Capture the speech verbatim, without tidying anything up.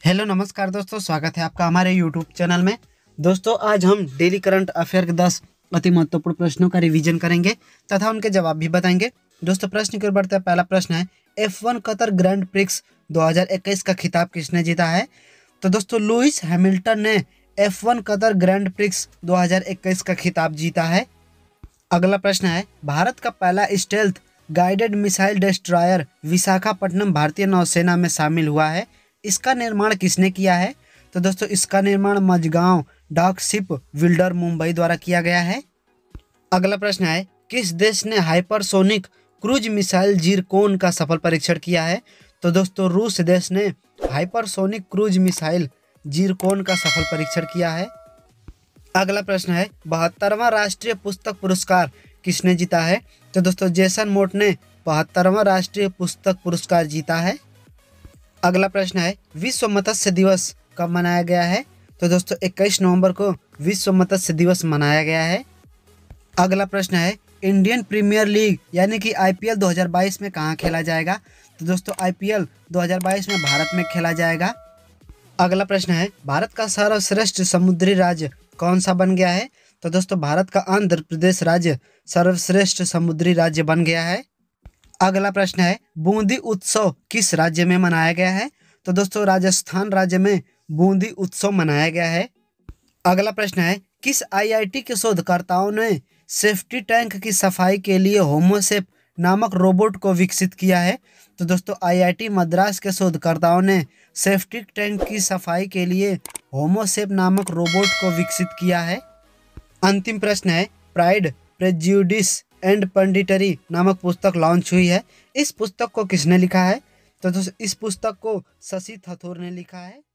Hello नमस्कार दोस्तों, स्वागत है आपका हमारे यूट्यूब चैनल में। दोस्तों आज हम डेली करंट अफेयर के दस अति महत्वपूर्ण प्रश्नों का रिवीजन करेंगे तथा उनके जवाब भी बताएंगे। दोस्तों प्रश्न की ओर बढ़ते हैं। पहला प्रश्न है, F one Qatar Grand Prix दो हज़ार इक्कीस का खिताब किसने जीता है? तो दोस्तों लुइस हैमिल्टन ने F one Qatar Grand Prix दो हज़ार इक्कीस का खिताब जीता है। अगला प्रश्न है, भारत का पहला stealth guided missile destroyer Visakhapatnam भारतीय नौसेना में शामिल हुआ है। इसका निर्माण किसने किया है? तो दोस्तों इसका निर्माण Mazagon dock ship builder Mumbai द्वारा किया गया है। अगला प्रश्न है, किस देश ने हाइपरसोनिक क्रूज मिसाइल जीरकोन का सफल परीक्षण किया है? तो दोस्तों रूस देश ने हाइपरसोनिक क्रूज मिसाइल जीरकोन का सफल परीक्षण किया है। अगला प्रश्न है, बहत्तरवां राष्ट्रीय पुस्तक पुरस्कार किसने जीता है? तो दोस्तों जेसन मोट ने बहत्तरवां राष्ट्रीय पुस्तक पुरस्कार जीता है। अगला प्रश्न है, विश्व मत्स्य दिवस कब मनाया गया है? तो दोस्तों इक्कीस नवंबर को विश्व मत्स्य दिवस मनाया गया है। अगला प्रश्न है, इंडियन प्रीमियर लीग यानी कि आईपीएल दो हज़ार बाईस में कहाँ खेला जाएगा? तो दोस्तों आईपीएल दो हज़ार बाईस में भारत में खेला जाएगा। अगला प्रश्न है, भारत का सर्वश्रेष्ठ समुद्री राज्य कौन सा बन गया है? तो दोस्तों भारत का आंध्र प्रदेश राज्य सर्वश्रेष्ठ समुद्री राज्य बन गया है। अगला प्रश्न है, बूंदी उत्सव किस राज्य में मनाया गया है? तो दोस्तों राजस्थान राज्य में बूंदी उत्सव मनाया गया है। अगला प्रश्न है, किस आईआईटी के शोधकर्ताओं ने सेफ्टी टैंक की सफाई के लिए होमोसेप नामक रोबोट को विकसित किया है? तो दोस्तों आईआईटी मद्रास के शोधकर्ताओं ने सेफ्टी टैंक की सफाई के लिए होमोसेप नामक रोबोट को विकसित किया है। अंतिम प्रश्न है, प्राइड प्रेज्यूडिस एंड पंडिटरी नामक पुस्तक लॉन्च हुई है। इस पुस्तक को किसने लिखा है? तो दोस्तों इस पुस्तक को शशि थथोर ने लिखा है।